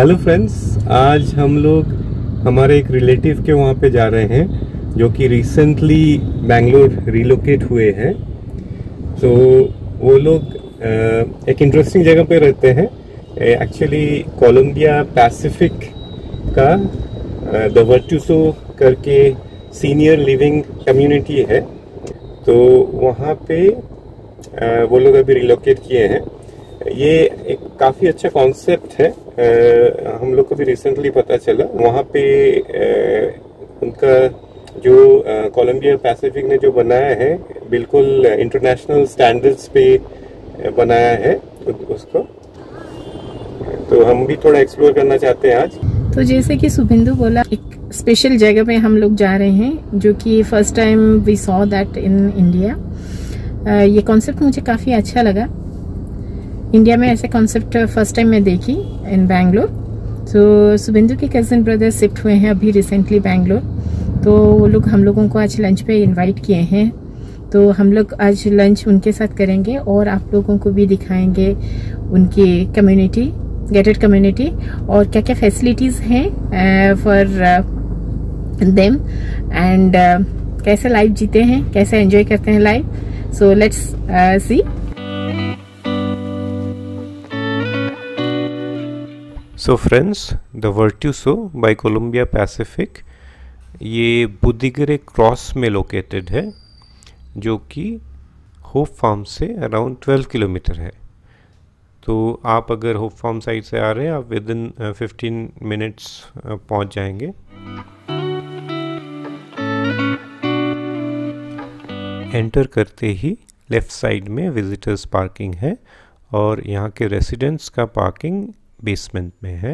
Hello friends, आज हम लोग हमारे एक रिलेटिव के वहाँ पे जा रहे हैं जो कि रिसेंटली बेंगलोर रिलोकेट हुए हैं। तो वो लोग एक इंटरेस्टिंग जगह पे रहते हैं। एक्चुअली कोलंबिया पैसिफिक का द वर्टुसो करके सीनियर लिविंग कम्युनिटी है। तो वहाँ पे वो लोग अभी रिलोकेट किए हैं। ये एक काफ़ी अच्छा कॉन्सेप्ट है। हम लोग को भी रिसेंटली पता चला। वहाँ पे उनका जो कोलंबिया पैसिफिक ने जो बनाया है बिल्कुल इंटरनेशनल स्टैंडर्ड्स पे बनाया है उसको। तो हम भी थोड़ा एक्सप्लोर करना चाहते हैं आज। तो जैसे कि शुभेंदु बोला, एक स्पेशल जगह पे हम लोग जा रहे हैं जो कि first time we saw that in India. ये कॉन्सेप्ट मुझे काफ़ी अच्छा लगा। इंडिया में ऐसे कॉन्सेप्ट फर्स्ट टाइम मैं देखी इन बैंगलोर। तो शुभेंदु के कज़न ब्रदर शिफ्ट हुए हैं अभी रिसेंटली बैंगलोर। तो वो लोग हम लोगों को आज लंच पे इनवाइट किए हैं। तो हम लोग आज लंच उनके साथ करेंगे और आप लोगों को भी दिखाएंगे उनकी कम्युनिटी, गेटेड कम्युनिटी, और क्या क्या फैसिलिटीज़ हैं फॉर देम एंड कैसे लाइफ जीते हैं, कैसे एंजॉय करते हैं life. So let's see. So friends, the Virtuoso by Columbia Pacific ये बुद्धिगरे क्रॉस में लोकेटेड है, जो कि होप फार्म से अराउंड 12 किलोमीटर है। तो आप अगर होप फार्म साइड से आ रहे हैं, आप विद इन 15 मिनट्स पहुंच जाएंगे। एंटर करते ही लेफ़्ट साइड में विजिटर्स पार्किंग है और यहाँ के रेसिडेंट्स का पार्किंग बेसमेंट में है।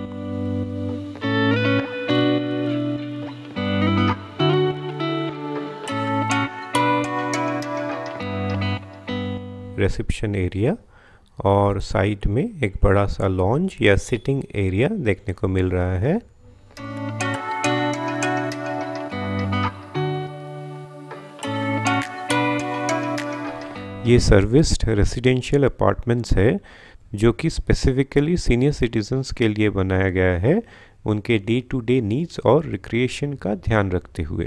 रिसेप्शन एरिया और साइड में एक बड़ा सा लॉन्ज या सिटिंग एरिया देखने को मिल रहा है। ये सर्विस्ड रेसिडेंशियल अपार्टमेंट्स है जो कि स्पेसिफिकली सीनियर सिटीजन्स के लिए बनाया गया है, उनके डे टू डे नीड्स और रिक्रिएशन का ध्यान रखते हुए।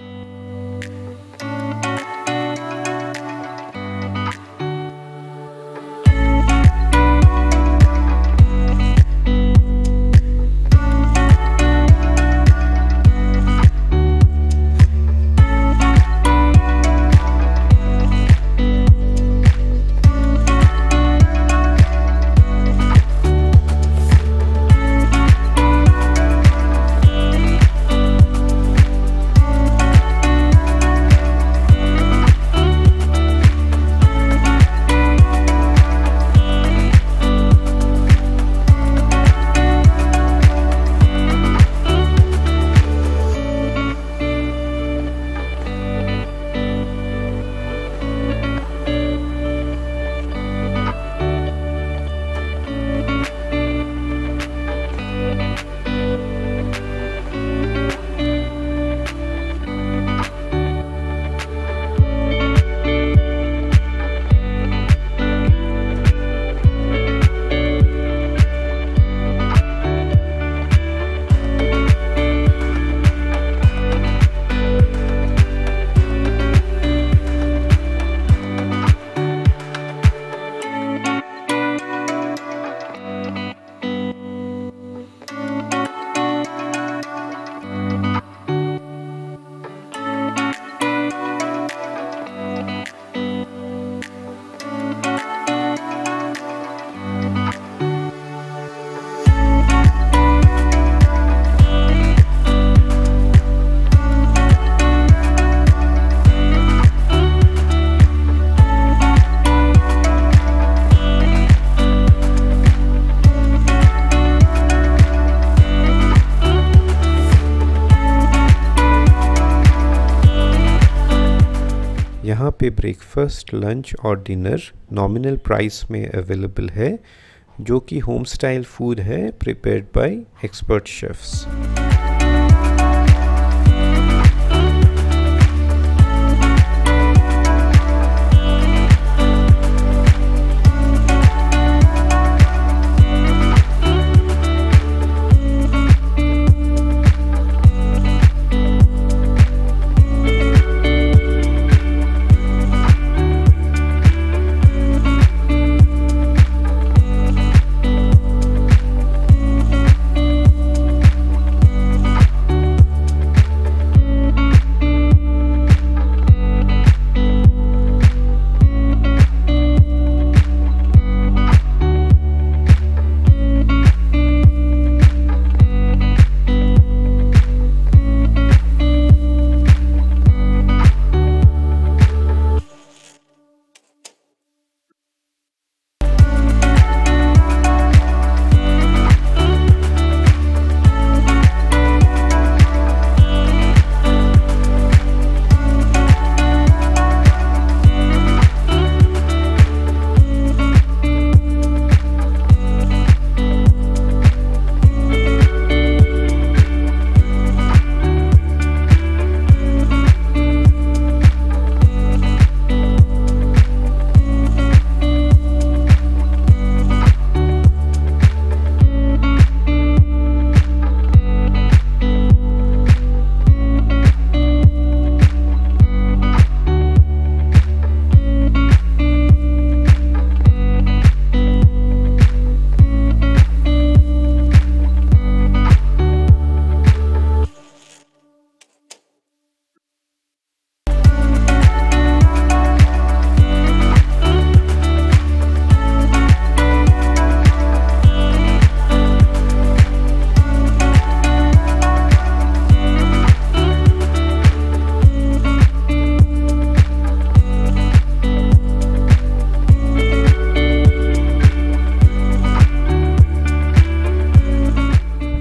यहाँ पे ब्रेकफास्ट, लंच और डिनर नॉमिनल प्राइस में अवेलेबल है, जो कि होम स्टाइल फूड है prepared by expert chefs.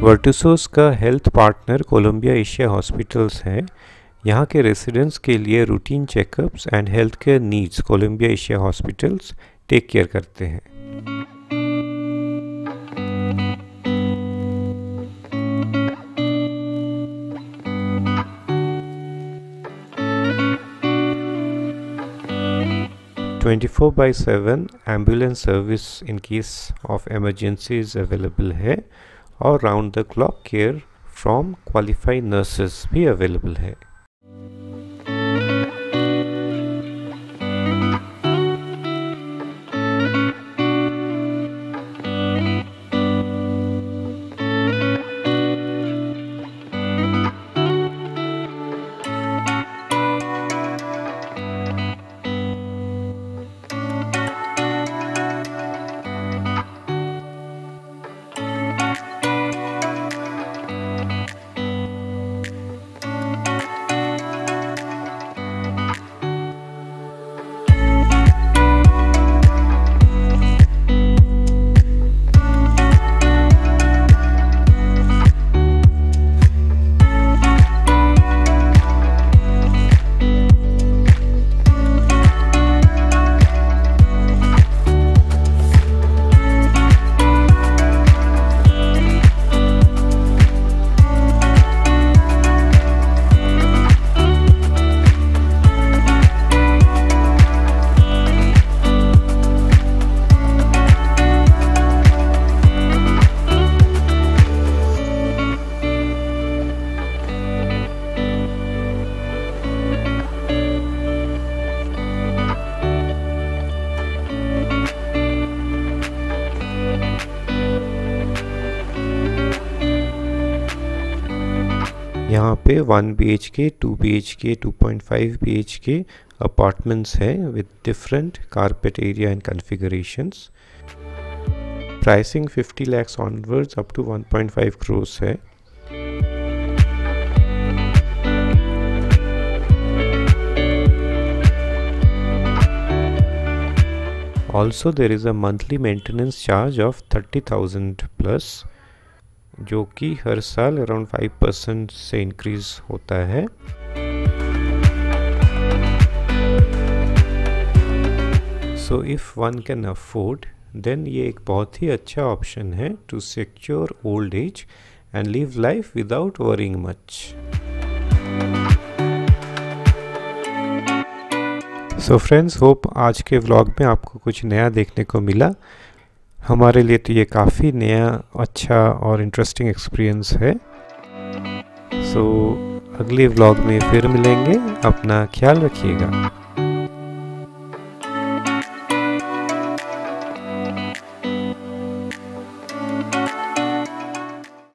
Virtuosos का health partner Columbia Asia hospitals है। यहाँ के रेसिडेंट्स के लिए routine checkups and health care needs Columbia Asia hospitals take care करते हैं। (24/7) ambulance service in case of emergencies available है और round the clock care from qualified nurses भी अवेलेबल है। यहाँ पे 1 BHK, 2 BHK, 2.5 BHK अपार्टमेंट्स हैं with different carpet area and configurations. Pricing 50 lakhs onwards up to 1.5 crores है। Also there is a monthly maintenance charge of 30,000 plus, जो कि हर साल अराउंड 5% से इंक्रीज होता है। So if one can afford then ये एक बहुत ही अच्छा ऑप्शन है to secure old age and live life without worrying much. So friends, hope आज के व्लॉग में आपको कुछ नया देखने को मिला। हमारे लिए तो ये काफ़ी नया, अच्छा और इंटरेस्टिंग एक्सपीरियंस है। सो अगले व्लॉग में फिर मिलेंगे। अपना ख्याल रखिएगा।